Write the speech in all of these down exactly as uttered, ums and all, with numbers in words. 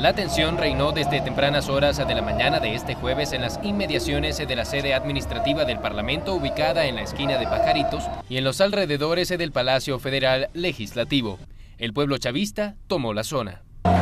La tensión reinó desde tempranas horas de la mañana de este jueves en las inmediaciones de la sede administrativa del Parlamento, ubicada en la esquina de Pajaritos, y en los alrededores del Palacio Federal Legislativo. El pueblo chavista tomó la zona.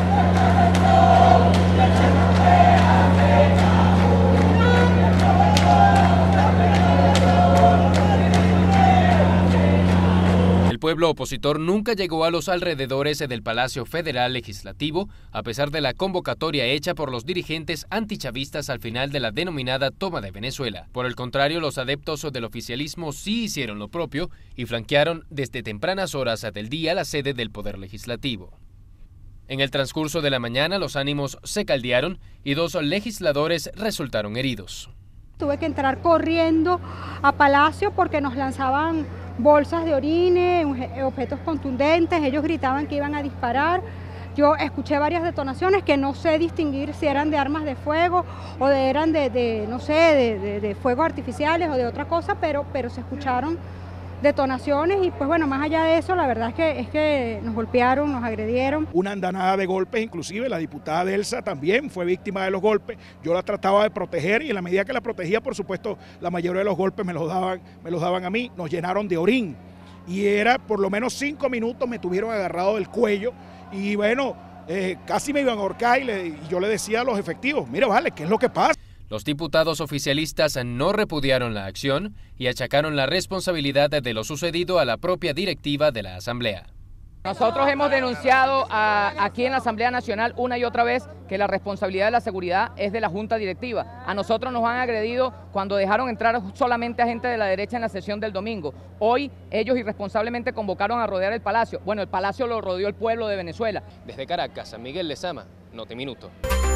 El pueblo opositor nunca llegó a los alrededores del Palacio Federal Legislativo, a pesar de la convocatoria hecha por los dirigentes antichavistas al final de la denominada toma de Venezuela. Por el contrario, los adeptos del oficialismo sí hicieron lo propio y flanquearon desde tempranas horas del día la sede del Poder Legislativo. En el transcurso de la mañana, los ánimos se caldearon y dos legisladores resultaron heridos. Tuve que entrar corriendo a Palacio porque nos lanzaban bolsas de orine, objetos contundentes, ellos gritaban que iban a disparar. Yo escuché varias detonaciones que no sé distinguir si eran de armas de fuego o de, eran de, de no sé, de, de, de fuegos artificiales o de otra cosa, pero, pero se escucharon detonaciones y pues bueno, más allá de eso, la verdad es que, es que nos golpearon, nos agredieron. Una andanada de golpes, inclusive la diputada Delsa también fue víctima de los golpes. Yo la trataba de proteger y en la medida que la protegía, por supuesto, la mayoría de los golpes me los daban, me los daban a mí. Nos llenaron de orín y era por lo menos cinco minutos me tuvieron agarrado del cuello y bueno, eh, casi me iban a ahorcar y, le, y yo le decía a los efectivos, mira, vale, ¿qué es lo que pasa? Los diputados oficialistas no repudiaron la acción y achacaron la responsabilidad de lo sucedido a la propia directiva de la Asamblea. Nosotros hemos denunciado a, aquí en la Asamblea Nacional una y otra vez que la responsabilidad de la seguridad es de la Junta Directiva. A nosotros nos han agredido cuando dejaron entrar solamente a gente de la derecha en la sesión del domingo. Hoy ellos irresponsablemente convocaron a rodear el Palacio. Bueno, el Palacio lo rodeó el pueblo de Venezuela. Desde Caracas, Miguel Lezama, Noti Minuto.